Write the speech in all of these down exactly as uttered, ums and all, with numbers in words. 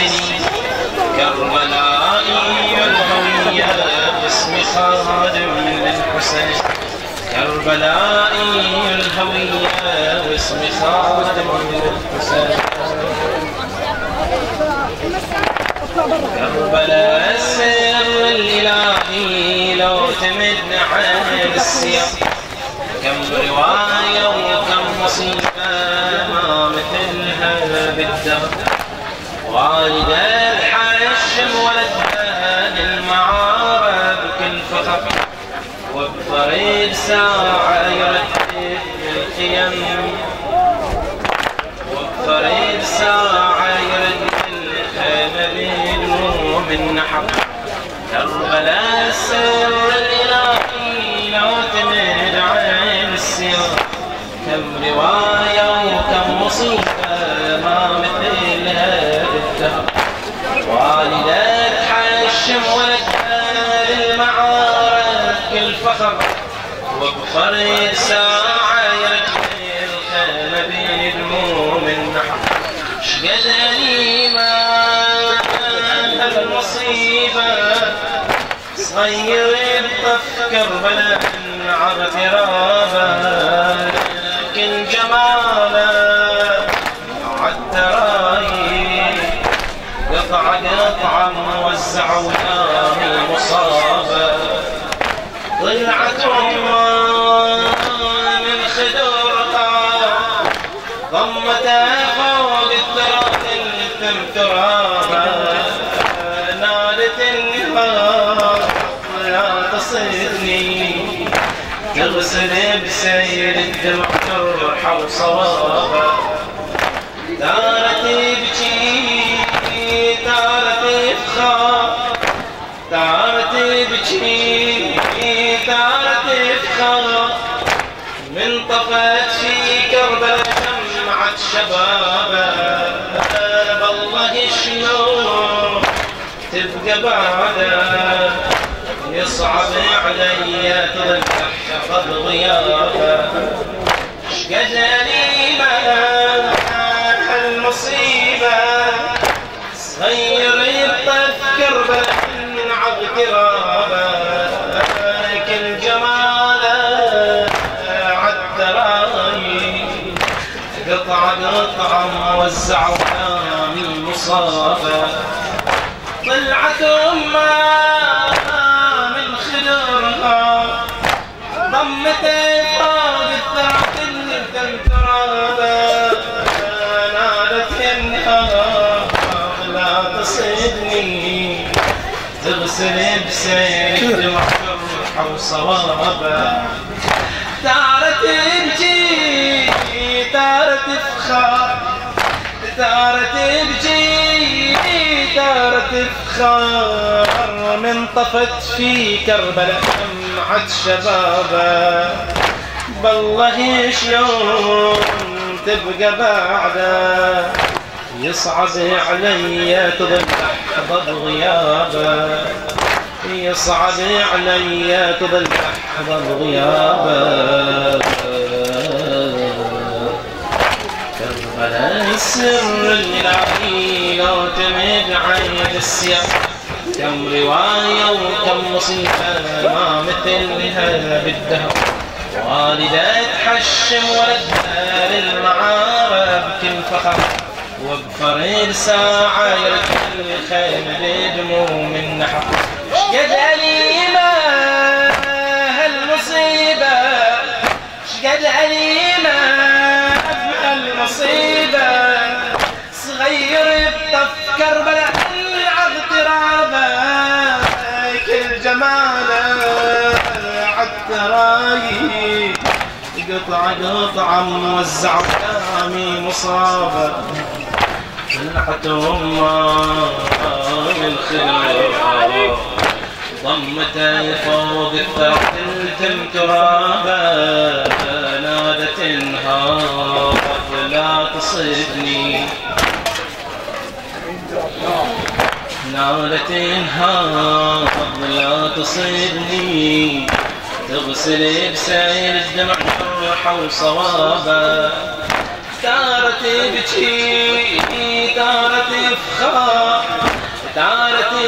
سنين كربلائي الهوية باسم خادم للحسين كربلائي الهوية باسم خادم للحسين كربلاء السر الإلهي لو تمدنا عن السياق كم رواية وكم مصيبة ما مثلها بالدهر والدة الحشم ولدها للمعارة بكل فخر وبطريق ساعة يردد الخيم وبطريق ساعة يردد من نحر كربلاء السر الإلهي لو تمد عين السيرة كم رواية وكم مصيبة ما مثلها بالدهر والدة حشم ولدها للمعارك الفخر وبطريق ساعة يرجل الخيمة بين دموع من نحر شقد أليمة المصيبة صغير الطف كربلاء اغترابا لكن جماله عالترايب قطعة قطعة موزعة وياهي مصابة طلعت أمه من خدرها ضمتها فوق التراب التم ترابا لا تصدني تغسل بسير الدمع جرحة وصوابة دارت بجي دارت بخا دارت بجي دارت بخا من طفت في كربلاء جمعت شبابة بالله شلون تبقى بعده يصعب علي تظل تحفظ غيابه شقد أليمة المصيبة صغير يطف كربلاء من عالقرابة كل جماله عالترايب قطعة قطعة موزعة وكامل مصابة طلعت أمه من خدرها ضمته فوق التراب الدم ترابا نادت إنها لا تصدني تغسل بسير دمع جرحة وصوابة دارت بجي دارت بخا دارت بجي دارت بخار من طفت في كربلاء جمعت شبابه بالله شلون تبقى بعده يصعب علي تظل تحفظ غيابه يصعب علي تظل تحفظ غيابه كربلاء السر الإلهي لو تمد عين السياق كم رواية وكم مصيبة ما مثلها بالدهر والدة تحشم ولدها للمعارة بكل فخر وبفريد ساعة يركل الخيم بدموع من نحر شقد أليمة هالمصيبة شقد أليمة المصيبة صغير الطف كربلاء عالترابة كل جماله عالترايب قطعة قطعة موزعة كامي مصابة طلعت أمه من خدرها ضمته فوق التراب التم ترابا نادت انهار لا تصدني نادت انهار لا تصدني تغسل بسيل الدمع جرحة وصوابه دارت بجي دارت بخا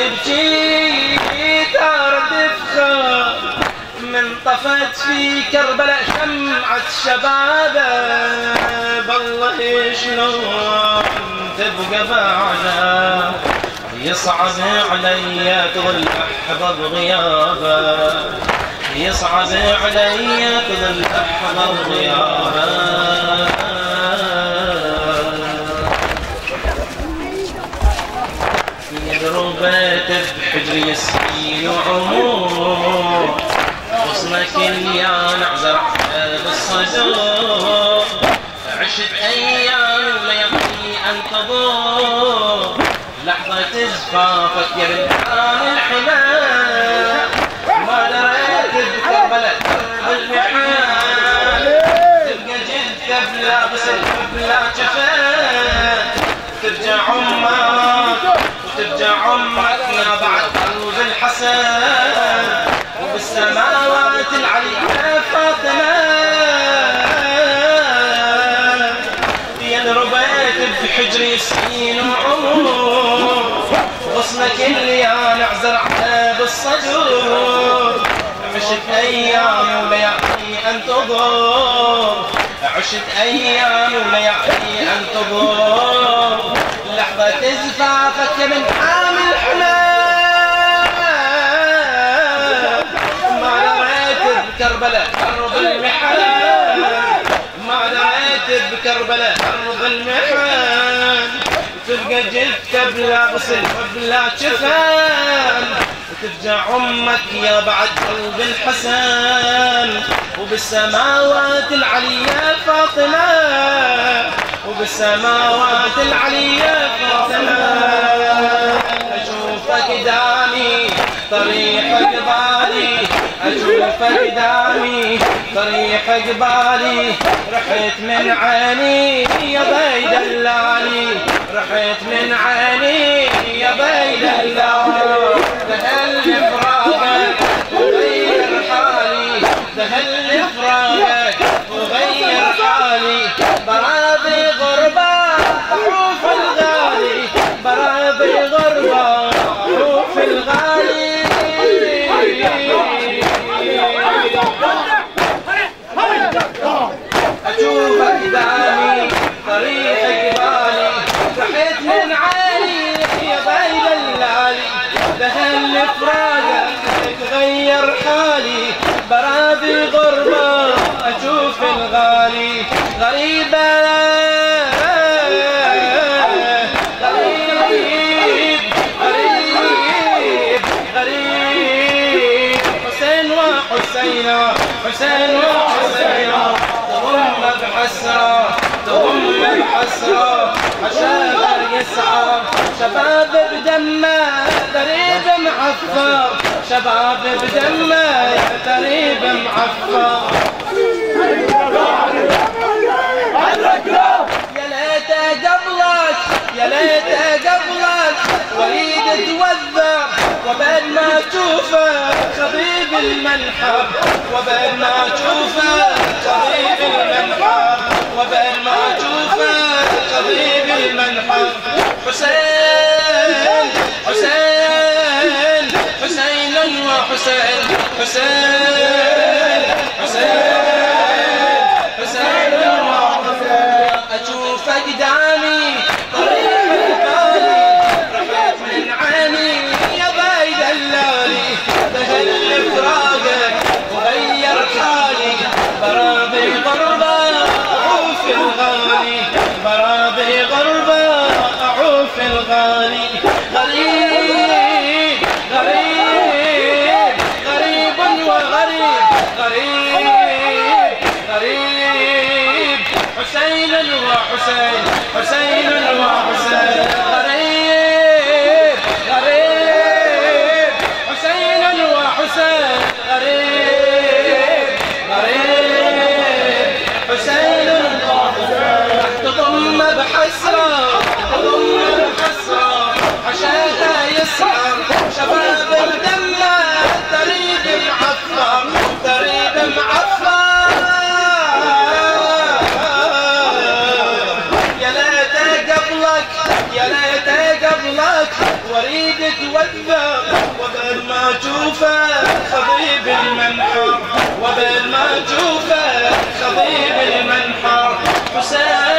تبكي تارد فخار من طفت في كربلاء شمعة شبابه بالله شلون تبقى بعده يصعب علي تظل احظى بغيابه يصعب علي تظل احظى بغيابه يضربت بحجري يسكين وعمور غصنك اليان زرعت بالصدور عشت ايام وليالي انتظر لحظة زفافك يا بنتان الحمام ما دريت بكربلاء درب المحال تبقى جدك بلا غسل بلا جفان ترجع امك وترجع امك يا بعد قلب الحسن وبالسماوات العليا فاطمة ينربيت بحجري سنين وعمر غصنك اللي انا زرعته بالصدور عشت ايام وليالي انتظر عشت ايام وليالي انتظر لحظة زفافك يا بنت حامل حمام ما دريت بكربلاء ارض المحال ما دريت بكربلاء ارض المحال تبقى جثة بلا غسل وبلا جفان وترجع امك يا بعد قلب الحسن وبالسماوات العليا فاطمة وبالسماوات العليا فاطمة اشوفك دامي طريح قبالي اشوفك دامي طريح قبالي رحت من عيني يا بي دلالي رحت من عيني يا بي دلالي دهل فراقك وغير حالي دهل فراقك وغير حالي براضي غربة أعوف الغالي براضي غربة أعوف الغالي أشوفك دامي طريح قبالي رحت من عيني يا بي دلالي دهل فراقك تغير حالي براضي غربة أشوف الغالي غريبة غريب غريب غريب حسين وحسينة حسين وحسينة تضم بحسرة تضم بحسرة عشاق يسعى شباب بدمه تريب معفر شباب بدمه تريب معفر يا ليته قبلك يا ليته قبلك وليد توذر وبعد ما تشوفه خبيب المنحر وبعد ما تشوفه خبيب المنحر وبعد ما تشوفه خبيب المنحر حسين حسين حسين وحسين حسين حسين حسين وحسين أشوفك دامي طريح البالي رحت من عيني يا بي دلالي دهل فراقك وغير حالي براضي غربة أعوف الغالي براضي غربة أعوف الغالي غريب غريب غريب وغريب غريب غريب حسين وحسين حسين وحسين غريب غريب حسين وحسين غريب غريب حسين وحسين تضم بحسرة تضم بحسرة عشاها يسهر شباب بدمه تريب معفر تريب معفر يا ليته حسين